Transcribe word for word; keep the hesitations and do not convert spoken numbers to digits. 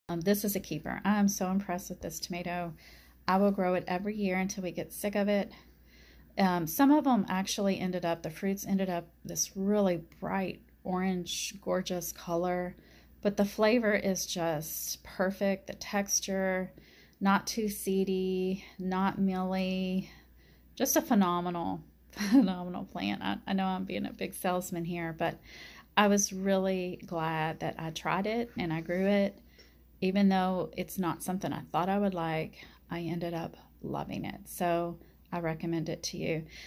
Um, this is a keeper. I'm so impressed with this tomato. I will grow it every year until we get sick of it. Um, some of them actually ended up, the fruits ended up this really bright orange, gorgeous color, but the flavor is just perfect. The texture, not too seedy, not mealy, just a phenomenal, phenomenal plant. I, I know I'm being a big salesman here, but I was really glad that I tried it and I grew it. Even though it's not something I thought I would like, I ended up loving it. So I recommend it to you.